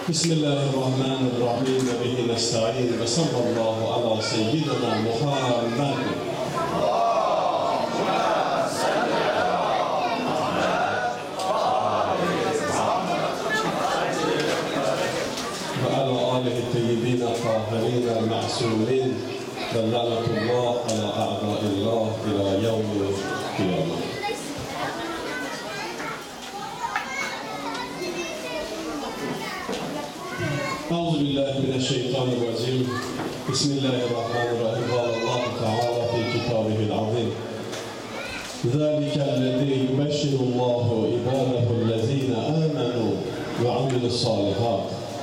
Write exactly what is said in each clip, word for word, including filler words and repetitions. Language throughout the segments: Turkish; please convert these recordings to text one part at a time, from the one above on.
Bismillahirrahmanirrahim ve bihi nesta'in ve sallallahu ala seyyidina Muhammed. Ve ala alihi teyyibin tahirin el-ma'sumin ve la'netullah ala a'da'illah ila yevmi kıyamet. أعوذ بالله من الشيطان الرجيم بسم الله الرحمن الرحيم قال الله تعالى في كتابه العظيم ذلك الذي يبشر الله عباده الذين آمنوا وعملوا الصالحات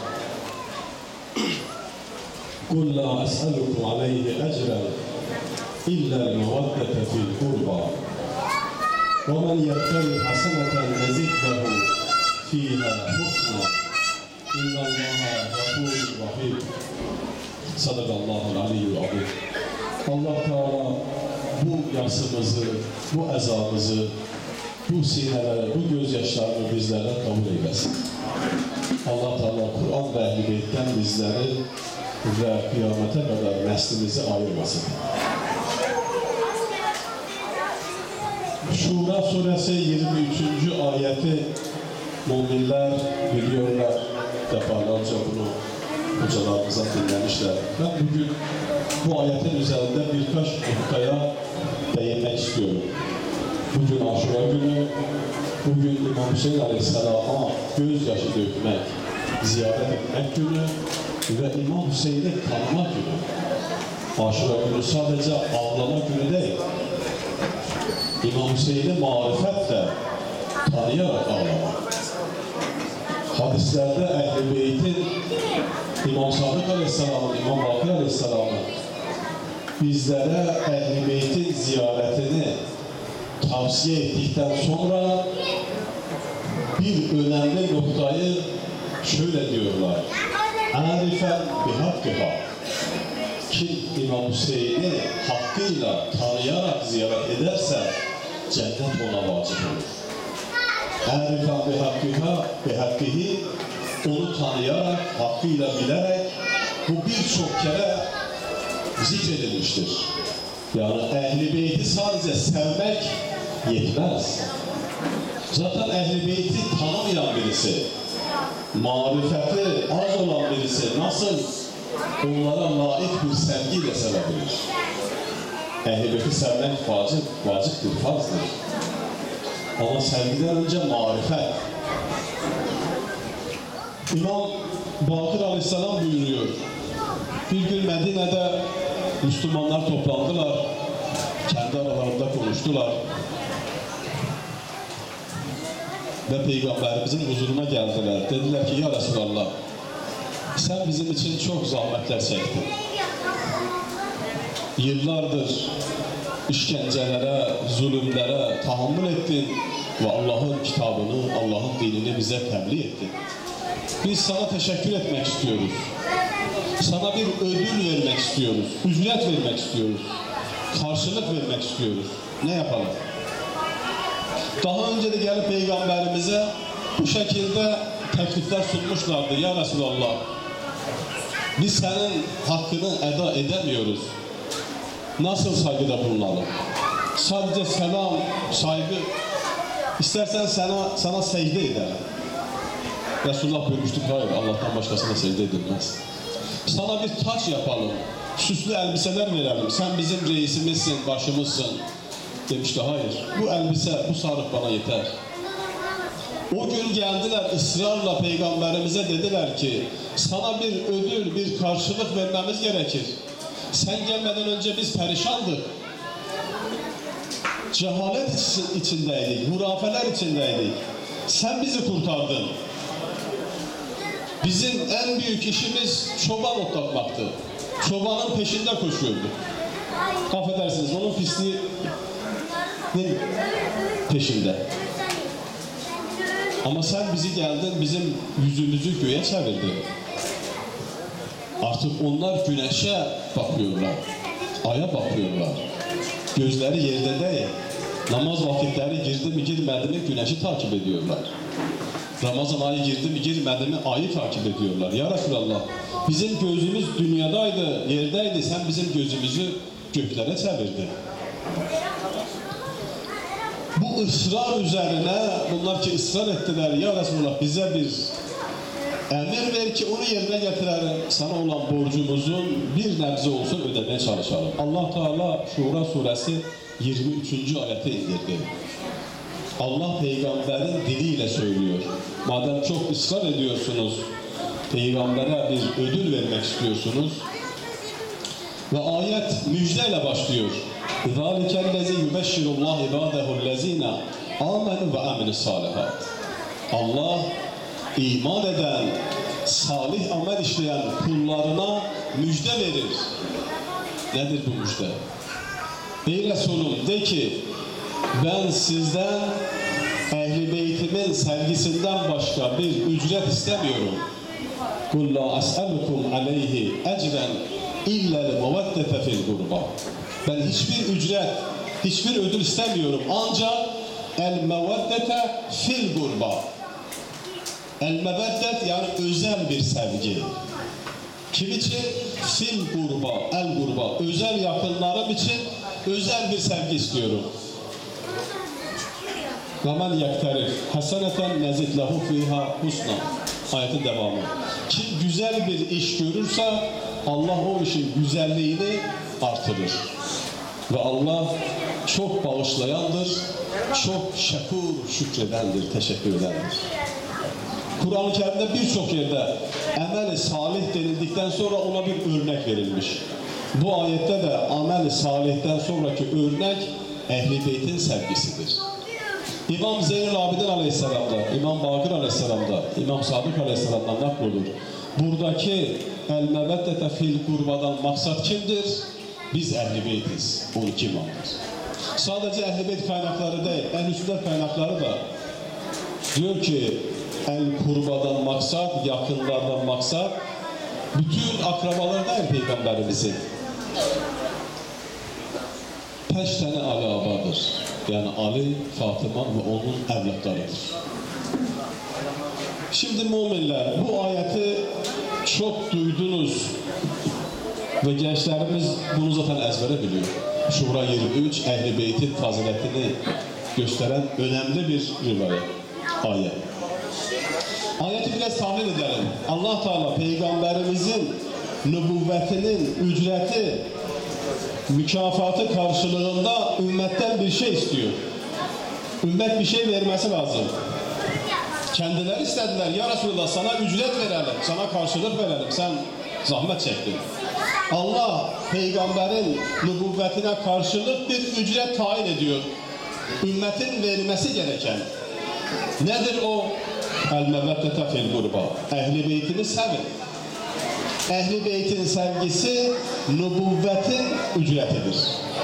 قل لا أسألكم عليه أجرا إلا المودة في القربى ومن يبتغي حسنة نزد له فيها حسنا İnna Allaha gafurur rahim. Sadakallahul aliyyul azim. Allah Teala bu yasımızı, bu ezamızı, bu sineleri, bu gözyaşlarını bizlere kabul eylesin. Allah Teala Kur'an ve Ehl-i Beyt'ten bizleri ve kıyamete kadar neslimizi ayırmasın. Şura suresi yirmi üçüncü ayeti müminler biliyorlar. Defalarca bunu hocalarımızdan dinlemişler. Ben bugün bu ayetin üzerinde birkaç noktaya değinmek istiyorum. Bugün Aşura günü, bugün İmam Hüseyin Aleyhisselam'a gözyaşı dökmek, ziyaret etmek günü ve İmam Hüseyin'i tanıma günü. Aşura günü sadece ağlama günü değil. İmam Hüseyin'i marifetle tanıyarak ağlamak. Hadislerde Ehl-i Beyt'in İmam Sadık Aleyhisselam'ın, İmam Bakır Aleyhisselam'ın bizlere Ehl-i Beyt'in ziyaretini tavsiye ettikten sonra bir önemli noktayı şöyle diyorlar. Arifen bihakkiha. Kim İmam Hüseyin'i hakkıyla tanıyarak ziyaret ederse cennet ona vacip olur. Arifen bihakkiha, bihakkihi, onu tanıyarak, hakkıyla bilerek bu birçok kere zikredilmiştir. Yani Ehl-i Beyt'i sadece sevmek yetmez. Zaten Ehl-i Beyt'i tanımayan birisi, marifeti az olan birisi nasıl onlara layık bir sevgiyle sevebilir? Ehl-i Beyt'i sevmek vacip, vaciptir, farzdır. Ama sevgiden önce marifet. İmam Bakır Aleyhisselam buyuruyor. Bir gün Medine'de Müslümanlar toplandılar. Kendi aralarında konuştular. Ve Peygamberimizin huzuruna geldiler. Dediler ki ya Resulallah, sen bizim için çok zahmetler çektin. Yıllardır işkencelere, zulümlere tahammül ettin ve Allah'ın kitabını, Allah'ın dinini bize tebliğ ettin. Biz sana teşekkür etmek istiyoruz. Sana bir ödül vermek istiyoruz. Ücret vermek istiyoruz. Karşılık vermek istiyoruz. Ne yapalım? Daha önce de gelip Peygamberimize bu şekilde teklifler sunmuşlardı. Ya Resulallah, biz senin hakkını eda edemiyoruz. Nasıl saygıda bulunalım? Sadece selam, saygı, istersen sana, sana secde edelim. Resulullah buyurmuştuk, hayır, Allah'tan başkasına secde edilmez. Sana bir taç yapalım, süslü elbiseler verelim, sen bizim reisimizsin, başımızsın. Demişti, hayır, bu elbise, bu sarık bana yeter. O gün geldiler ısrarla Peygamberimize dediler ki, sana bir ödül, bir karşılık vermemiz gerekir. Sen gelmeden önce biz perişandık. Cehalet içindeydik, hurafeler içindeydik. Sen bizi kurtardın. Bizim en büyük işimiz çoban otlatmaktı. Çobanın peşinde koşuyorduk. Affedersiniz, onun pisliğinin peşinde. Ama sen bizi geldin, bizim yüzümüzü göğe çevirdin. Artık onlar güneşe bakıyorlar, aya bakıyorlar. Gözleri yerde değil. Namaz vakitleri girdi mi girmedi mi güneşi takip ediyorlar. Ramazan ayı girdi mi girmedi mi ayı takip ediyorlar. Ya Resulallah, bizim gözümüz dünyadaydı, yerdeydi, sen bizim gözümüzü göklere çevirdin. Bu ısrar üzerine bunlar ki ısrar ettiler, ya Resulallah bize bir emir ver ki onu yerine getirelim. Sana olan borcumuzun bir nebze olsun ödemeye çalışalım. Allah Teala Şura suresi yirmi üçüncü ayeti indirdi. Allah peygamberin diliyle söylüyor. Madem çok ısrar ediyorsunuz, peygambere bir ödül vermek istiyorsunuz. Ve ayet müjdeyle başlıyor. ذَٰلِكَ الَّذِي يُبَشِّرُ اللّٰهِ عِبَادَهُ الَّذ۪ينَ آمَنُوا وَاَمِنُوا الصَّالِحَاتِ Allah iman eden, salih amel işleyen kullarına müjde verir. Nedir bu müjde? Ey Resulüm, de ki ben sizden Ehl-i Beytimin sevgisinden başka bir ücret istemiyorum. قُلْ لَا أَسْأَلُكُمْ عَلَيْهِ اَجْرًا اِلَّا الْمَوَدَّةَ فِي الْغُرْبَةِ Ben hiçbir ücret, hiçbir ödül istemiyorum. Ancak el-meveddete fil gurba. El-meveddet yani özel bir sevgi. Kim için? Fil gurba, el gurba. Özel yakınlarım için özel bir sevgi istiyorum. وَمَنْ يَكْتَرِفْ حَسَنَةً نَزِدْ لَهُ فِيهَا حُسْنًا Ayetin devamı. Kim güzel bir iş görürse Allah o işin güzelliğini artırır. Ve Allah çok bağışlayandır, çok şekur, şükredendir, teşekkür edendir. Kur'an-ı Kerim'de birçok yerde amel-i salih denildikten sonra ona bir örnek verilmiş. Bu ayette de amel-i salihten sonraki örnek Ehl-i Beyt'in sevgisidir. İmam Zeynel Abidin Aleyhisselam'da, İmam Bakır Aleyhisselam'da, İmam Sadık Aleyhisselam'dan naklolur. Buradaki el-meveddete fil kurbadan maksat kimdir? Biz Ehl-i Beytiz. Onu kim anlar? Sadece Ehl-i Beyt kaynakları değil, Ehl-i Sünnet kaynakları da diyor ki el kurbadan maksat, yakınlardan maksat bütün akrabalar değil Peygamberimizin. Beş tane Ali Abadır. Yani Ali, Fatıma ve onun evlatlarıdır. Şimdi müminler bu ayeti çok duydunuz ve gençlerimiz bunu zaten ezbere biliyor. Şura yirmi üç Ehl-i Beyt'in faziletini gösteren önemli bir rivayet, ayet. Ayeti biraz tahmin edelim. Allah Teala Peygamberimizin nübüvvetinin ücreti, mükafatı karşılığında ümmetten bir şey istiyor. Ümmet bir şey vermesi lazım. Kendileri istediler. Ya Resulallah sana ücret verelim, sana karşılık verelim. Sen zahmet çektin. Allah peygamberin nübüvvetine karşılık bir ücret tayin ediyor. Ümmetin vermesi gereken. Nedir o? El-meveddete fil gurba. Ehl-i Beytini sevin. Ehl-i Beyt'in sevgisi nübüvvetin ücretidir.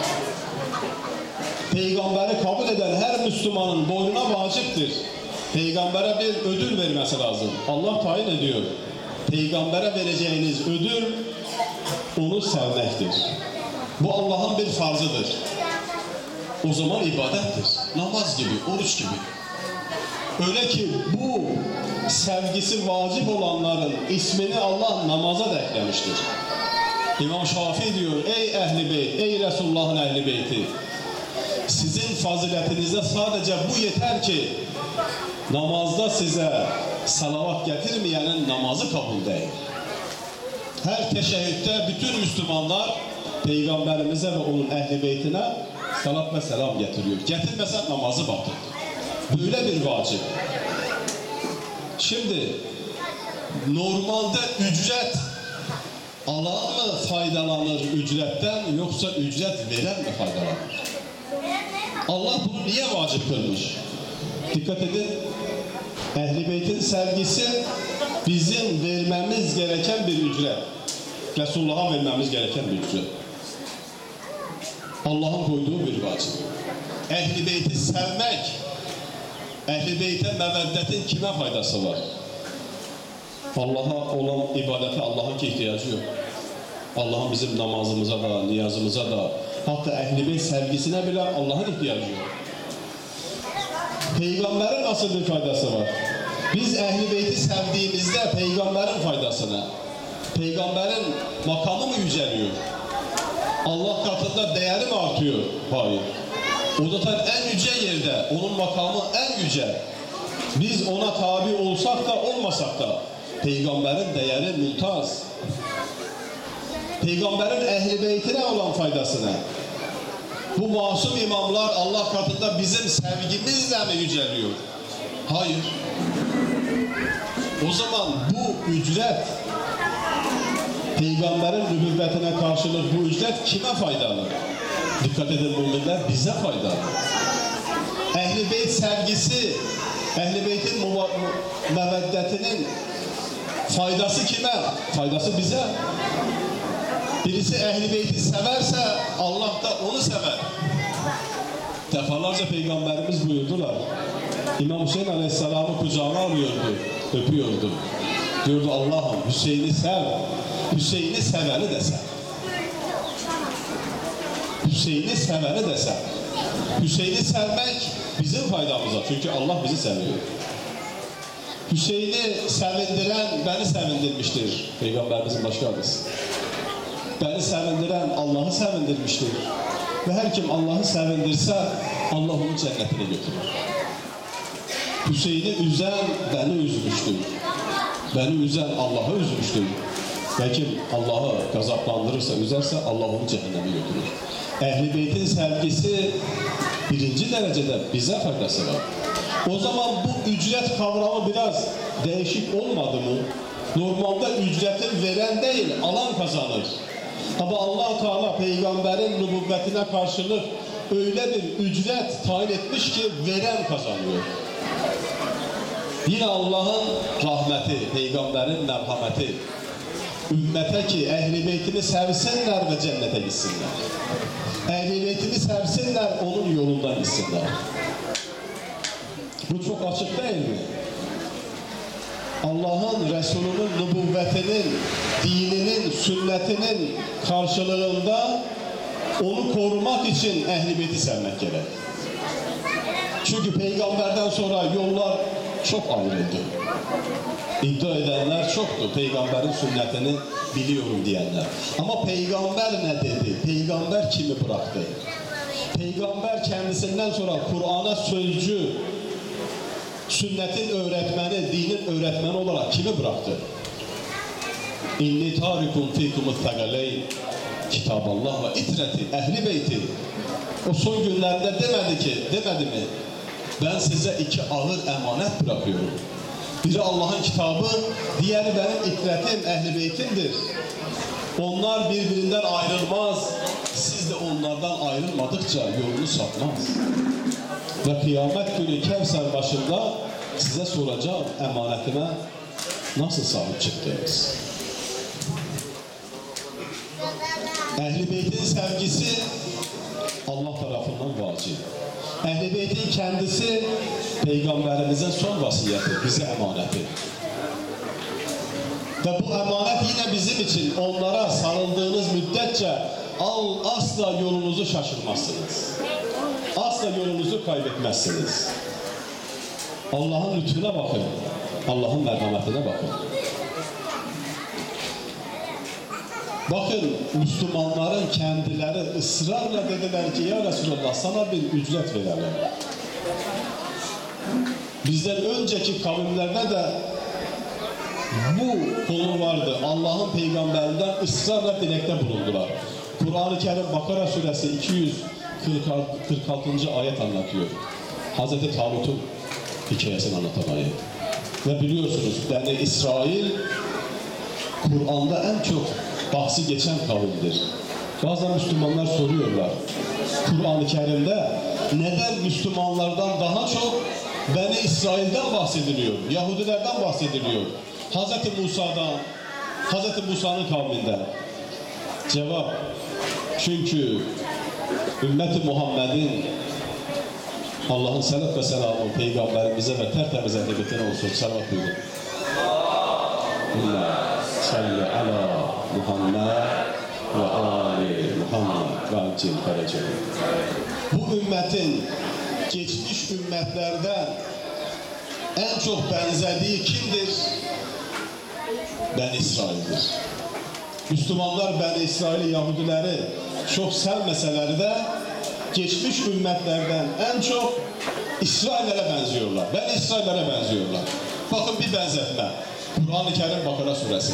Peygamberi kabul eden her Müslümanın boynuna vaciptir. Peygambere bir ödül vermesi lazım. Allah tayin ediyor. Peygambere vereceğiniz ödül onu sevmektir. Bu Allah'ın bir farzıdır. O zaman ibadettir. Namaz gibi, oruç gibi. Öyle ki bu sevgisi vacip olanların ismini Allah namaza da eklemiştir. İmam Şafii diyor, ey Ehl-i Beyt, ey Resulullah'ın Ehl-i Beyti, sizin faziletinize sadece bu yeter ki namazda size salavat getirmeyenin namazı kabul değil. Her teşehhütte bütün Müslümanlar Peygamberimize ve onun Ehl-i Beytine salat ve selam getiriyor. Getirmesen namazı batır. Böyle bir vacip. Şimdi normalde ücret alan mı faydalanır ücretten yoksa ücret veren mi faydalanır? Allah bunu niye vacip kılmış? Dikkat edin. Ehl-i Beyt'in sevgisi bizim vermemiz gereken bir ücret. Resulullah'a vermemiz gereken bir ücret. Allah'ın koyduğu bir vacip. Ehl-i Beyt'i sevmek, Ehl-i Beyt'e meveddetin kime faydası var? Allah'a olan ibadete Allah'ın ki ihtiyacı yok. Allah'ın bizim namazımıza da, niyazımıza da, hatta Ehl-i Beyt sevgisine bile Allah'ın ihtiyacı yok. Peygamberin nasıl bir faydası var? Biz Əhl-i Beyti sevdiğimizde peygamberin faydasına, peygamberin makamı mı yüceliyor? Allah katında değeri mi artıyor? Hayır. O zaten en yüce yerde, onun makamı en yüce. Biz ona tabi olsak da olmasak da peygamberin değeri mümtaz. Peygamberin Əhl-i Beytine olan faydasına. Bu masum imamlar Allah katında bizim sevgimizle mi yüceliyor? Hayır. O zaman bu ücret, peygamberin nübüvvetine karşılık bu ücret kime faydalı? Dikkat edin müminler, bize faydalı. Ehl-i Beyt sevgisi, Ehl-i Beyt'in meveddetinin faydası kime? Faydası bize. Birisi Ehl-i Beyt'i severse Allah da onu sever. Defalarca peygamberimiz buyurdular. İmam Hüseyin Aleyhisselam'ı kucağına alıyordu, öpüyordu. Diyordu Allah'ım Hüseyin'i sev, Hüseyin'i seveni de sev. Hüseyin'i seveni de sev. Hüseyin'i sevmek bizim faydamıza. Çünkü Allah bizi seviyor. Hüseyin'i sevindiren beni sevindirmiştir. Peygamberimizin başka hadisi. Beni sevindiren Allah'ı sevindirmiştir. Ve her kim Allah'ı sevindirse Allah onu cennetine götürür. Hüseyin'i üzen beni üzmüştür. Beni üzen Allah'ı üzmüştür. Ve kim Allah'ı gazaplandırırsa, üzerse Allah onu cehenneme götürür. Ehl-i Beyt'in sevgisi birinci derecede bize faydası var. O zaman bu ücret kavramı biraz değişik olmadı mı? Normalde ücreti veren değil, alan kazanır. Ama Allah Teala peygamberin nübüvvetine karşılık öyle bir ücret tayin etmiş ki veren kazanıyor. Yine Allah'ın rahmeti, peygamberin merhameti, ümmete ki Ehl-i Beytini sevsinler ve cennete gitsinler. Ehl-i Beytini sevsinler, onun yolundan gitsinler. Bu çok açık değil mi? Allah'ın, Resulünün nübüvvetinin, dininin, sünnetinin karşılığında onu korumak için Ehl-i Beyt'i sevmek gerek. Çünkü peygamberden sonra yollar çok ayrıldı. İddia edenler çoktu. Peygamberin sünnetini biliyorum diyenler. Ama peygamber ne dedi? Peygamber kimi bıraktı? Peygamber kendisinden sonra Kur'an'a sözcü, sünnetin öğretmeni, dinin öğretmeni olarak kimi bıraktı? İnni tarikum fikumut tegaleyn, Kitaballah ve itreti, Ehl-i Beyti. O son günlerde demedi ki, demedi mi? Ben size iki ağır emanet bırakıyorum. Biri Allah'ın kitabı, diğeri benim itretim, Ehl-i Beytimdir. Onlar birbirinden ayrılmaz. Siz de onlardan ayrılmadıkça yolunu sapmaz. Ve kıyamet günü Kevser başında size soracağım, emanetine nasıl sahip çıktınız? Ehl-i Beyt'in sevgisi Allah tarafından vacip. Ehl-i Beyt'in kendisi peygamberimizin son vasiyeti, bize emaneti. Ve bu emanet yine bizim için, onlara sarıldığınız müddetçe al, asla yolunuzu şaşırmazsınız. Asla yolunuzu kaybetmezsiniz. Allah'ın lütfuna bakın. Allah'ın merhametine bakın. Bakın Müslümanların kendileri ısrarla dediler ki ya Resulallah sana bir ücret verelim. Bizden önceki kavimlerde de bu konu vardı. Allah'ın peygamberinden ısrarla dilekte bulundular. Kur'an-ı Kerim Bakara suresi iki yüz kırk altıncı ayet anlatıyor. Hazreti Talut'un hikayesini anlatan ayet. Ve biliyorsunuz Beni İsrail Kur'an'da en çok bahsi geçen kavimdir. Bazen Müslümanlar soruyorlar. Kur'an-ı Kerim'de neden Müslümanlardan daha çok Beni İsrail'den bahsediliyor? Yahudilerden bahsediliyor. Hazreti Musa'dan, Hazreti Musa'nın kavminden. Cevap, çünkü ümmeti Muhammed'in Allah'ın selat ve selamı peygamberimize ve tertemiz edebiyetine olsun. Salavat buyurun. Allah salli ala Muhammed ve ali Muhammed ve acil ferecel. Bu ümmetin geçmiş ümmetlerden en çok benzediği kimdir? Ben İsrail'dir. Müslümanlar Ben İsrail Yahudileri çok sevmeseler de geçmiş ümmetlerden en çok İsraillere benziyorlar. Ben İsraillere benziyorlar. Bakın bir benzetme. Kur'an-ı Kerim Bakara suresi.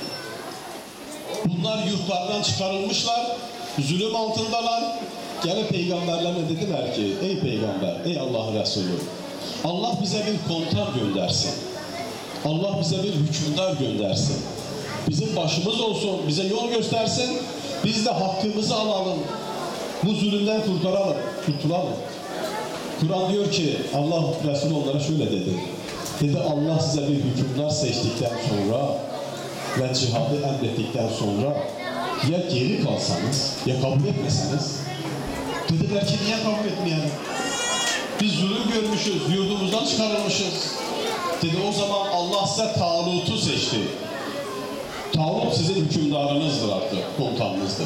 Bunlar yurtlardan çıkarılmışlar, zulüm altındalar. Gene peygamberlerine dediler ki, ey peygamber, ey Allah Resulü, Allah bize bir komutan göndersin. Allah bize bir hükümdar göndersin. Bizim başımız olsun, bize yol göstersin. Biz de hakkımızı alalım. Bu zulümden kurtaralım, kurtulalım. Kur'an diyor ki, Allah Resulü onlara şöyle dedi. Dedi Allah size bir hükümdar seçtikten sonra ve cihadı emrettikten sonra ya geri kalsanız ya kabul etmeseniz. Dediler ki niye kabul etmeyelim? Biz zulüm görmüşüz, yurdumuzdan çıkarılmışız. Dedi o zaman Allah size Talut'u seçti. Talut sizin hükümdarınızdır artık, komutanınızdır.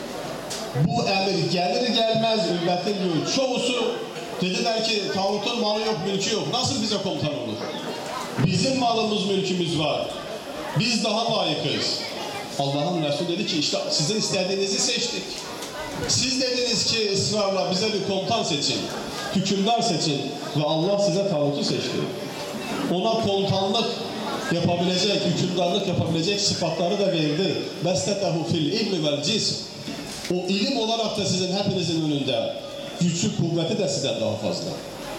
Bu emir gelir gelmez ümmetin diyor çoğusu dediler ki Talut'un malı yok, mülkü yok. Nasıl bize komutan olur? Bizim malımız, mülkümüz var. Biz daha layıkız. Allah'ın Resulü dedi ki işte sizin istediğinizi seçtik. Siz dediniz ki ısrarla bize bir komutan seçin, hükümdar seçin ve Allah size Talut'u seçti. Ona komutanlık yapabilecek, hükümdarlık yapabilecek sıfatları da verdi. Bestetehu fil ilmi vel cism. O ilim olarak da sizin hepinizin önünde. Güçlü kuvveti de sizden daha fazla.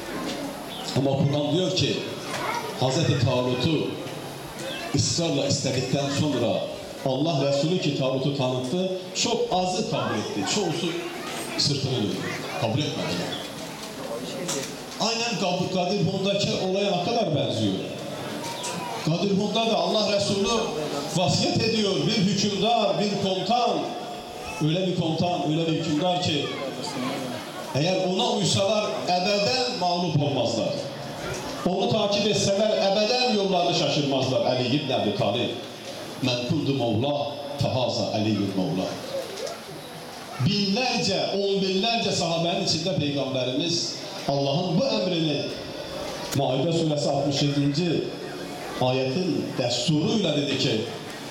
Ama Kur'an diyor ki Hazreti Talut'u ısrarla istedikten sonra Allah Resulü ki Talut'u tanıttı, çok azı kabul etti. Çoğusu sırtını döndü. Kabul etmediler. Aynen Gadirhun'daki olaya ne kadar benziyor. Gadirhun'da da Allah Resulü vasiyet ediyor. Bir hükümdar, bir komutan. Öyle bir komutan, öyle bir hükümdar ki eğer ona uysalar ebeden mağlup olmazlar. Onu takip etseler ebeden yollarını şaşırmazlar. Ali ibn Abi Talib. Men kundu Mevla, tehaza Aliyyül Mevla. Binlerce, on binlerce sahabenin içinde Peygamberimiz Allah'ın bu emrini Maide suresi altmış yedinci ayetin desturuyla dedi ki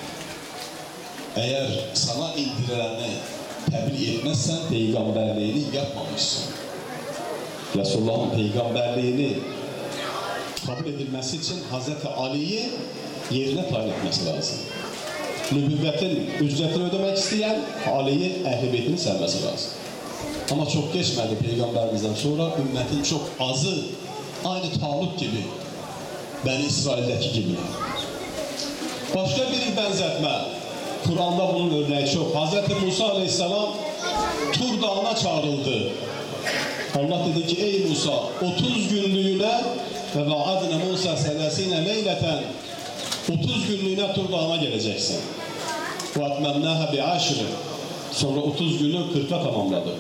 eğer sana indirileni tebliğ etmezsen peygamberliğini yapmamışsın. Resulullah'ın peygamberliğini kabul edilmesi için Hazreti Ali'yi yerine tayin etmesi lazım. Nübüvvetin ücretini ödemek isteyen Ali'yi, Ehl-i Beyt'ini sevmesi lazım. Ama çok geçmedi Peygamberimizden sonra ümmetin çok azı aynı Talut gibi, Ben İsrail'deki gibi. Başka bir benzetme. Kur'an'da bunun örneği çok. Hazreti Musa Aleyhisselam Tur Dağı'na çağrıldı. Allah dedi ki ey Musa otuz günlüğüne ve vaadne Musa selasine leyleten otuz günlüğüne Tur Dağı'na geleceksin. Ve atmemnaha bi aşri. Sonra otuz günü kırka tamamladı.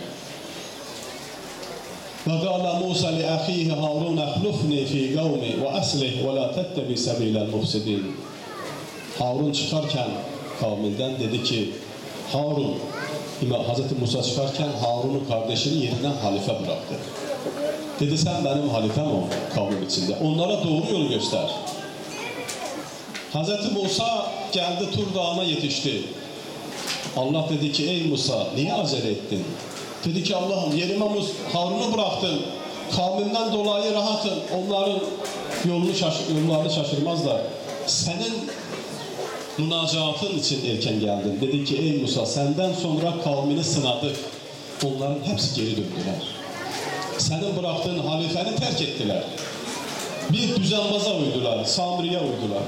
Ve gâle Musa li ahihi Harun ahlufni fi gavmi ve aslih ve la tettebi sebilel mufsidin. Harun çıkarken kavminden dedi ki Harun, Hazreti Musa çıkarken Harun'un kardeşini yerinden halife bıraktı. Dedi sen benim halifem ol kavmin içinde. Onlara doğru yolu göster. Hazreti Musa geldi Tur Dağı'na yetişti. Allah dedi ki ey Musa niye acele ettin? Dedi ki Allah'ım yerime Harun'u bıraktın. Kavmimden dolayı rahatım. Onların yolunu şaşır, yollarını şaşırmazlar. Senin münacatın için erken geldin. Dedi ki ey Musa senden sonra kavmini sınadık. Onların hepsi geri döndüler. Senin bıraktığın halifeni terk ettiler. Bir düzenbaza uydular. Samiri'ye uydular.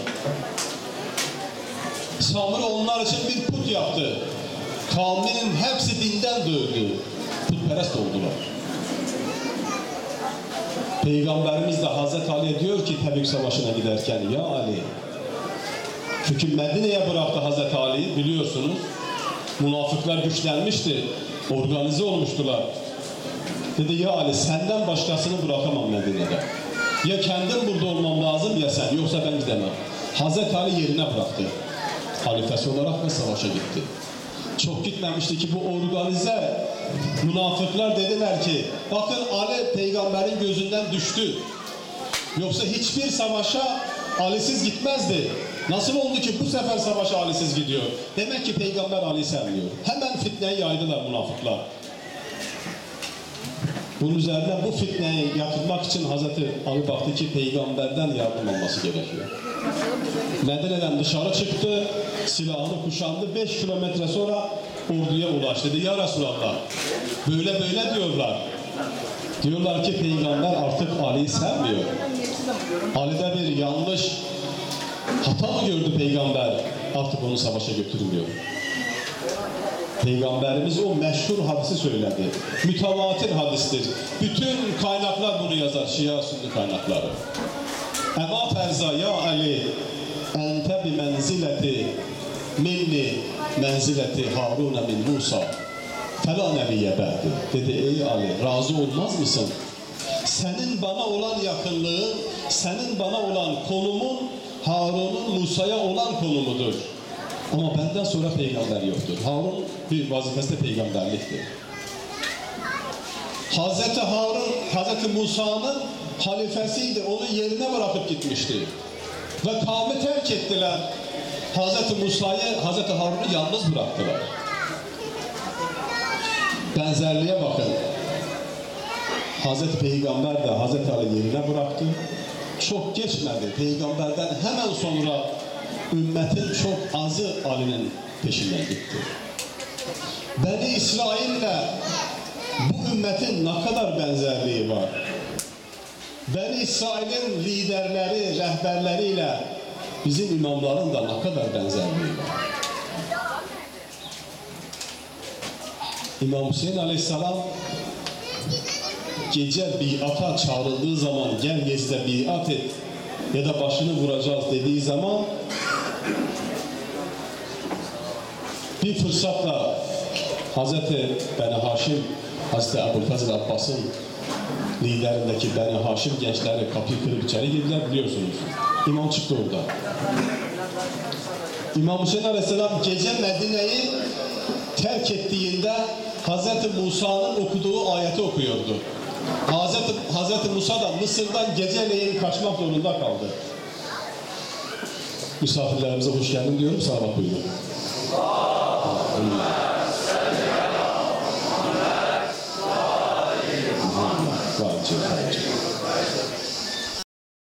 Samiri onlar için bir put yaptı. Kavminin hepsi dinden döndü. Putperest oldular. Peygamberimiz de Hazreti Ali'ye diyor ki Tebük Savaşı'na giderken ya Ali çünkü Medine'ye bıraktı Hazreti Ali biliyorsunuz. Münafıklar güçlenmişti. Organize olmuştular. Dedi ya Ali senden başkasını bırakamam Medine'de. Ya kendim burada olmam lazım ya sen. Yoksa ben gidemem. Hazreti Ali yerine bıraktı. Halifesi olarak ve savaşa gitti. Çok gitmemişti ki bu organize münafıklar dediler ki bakın Ali peygamberin gözünden düştü. Yoksa hiçbir savaşa Ali'siz gitmezdi. Nasıl oldu ki bu sefer savaşa Ali'siz gidiyor? Demek ki Peygamber Ali sevmiyor. Hemen fitneyi yaydılar münafıklar. Bunun üzerine bu fitneyi yatırmak için Hazreti Ali baktı ki peygamberden yardım alması gerekiyor. Medine'den dışarı çıktı, silahını kuşandı, beş kilometre sonra orduya ulaştı. Dedi ya Resulallah, böyle böyle diyorlar. Diyorlar ki peygamber artık Ali'yi sevmiyor. Ali'de bir yanlış, hata mı gördü peygamber? Artık onu savaşa götürmüyor. Peygamberimiz o meşhur hadisi söyledi. Mütevatir hadistir. Bütün kaynaklar bunu yazar. Şia Sünni kaynakları. Ema terza ya Ali ente bi menzileti minni menzileti Harun min Musa fela nebiye ba'di. Dedi ey Ali razı olmaz mısın? Senin bana olan yakınlığın, senin bana olan konumun Harun'un Musa'ya olan konumudur. Ama benden sonra peygamber yoktur. Harun bir vazifesi de peygamberliktir. Hazreti Harun, Hazreti Musa'nın halifesiydi. Onu yerine bırakıp gitmişti. Ve kavmi terk ettiler. Hazreti Musa'yı, Hazreti Harun'u yalnız bıraktılar. Benzerliğe bakın. Hazreti Peygamber de Hazreti Ali yerine bıraktı. Çok geçmedi. Peygamberden hemen sonra ümmetin çok azı Ali'nin peşinden gitti. Beni İsrail'le bu ümmetin ne kadar benzerliği var. Beni İsrail'in liderleri, rehberleriyle bizim imamların da ne kadar benzerliği var. İmam Hüseyin Aleyhisselam gece biata çağrıldığı zaman gel gecede biat et ya da başını vuracağız dediği zaman bir fırsatla Hazreti Beni Haşim, Hazreti Ebu'l-Fazıl Abbas'ın liderindeki Beni Haşim gençleri kapıyı kırıp içeri girdiler biliyorsunuz. İmam çıktı orada. İmam Hüseyin Aleyhisselam gece Medine'yi terk ettiğinde Hazreti Musa'nın okuduğu ayeti okuyordu. Hazreti, Hazreti Musa da Mısır'dan geceleyin kaçmak zorunda kaldı. Misafirlerimize hoş geldin diyorum, salavat buyurun.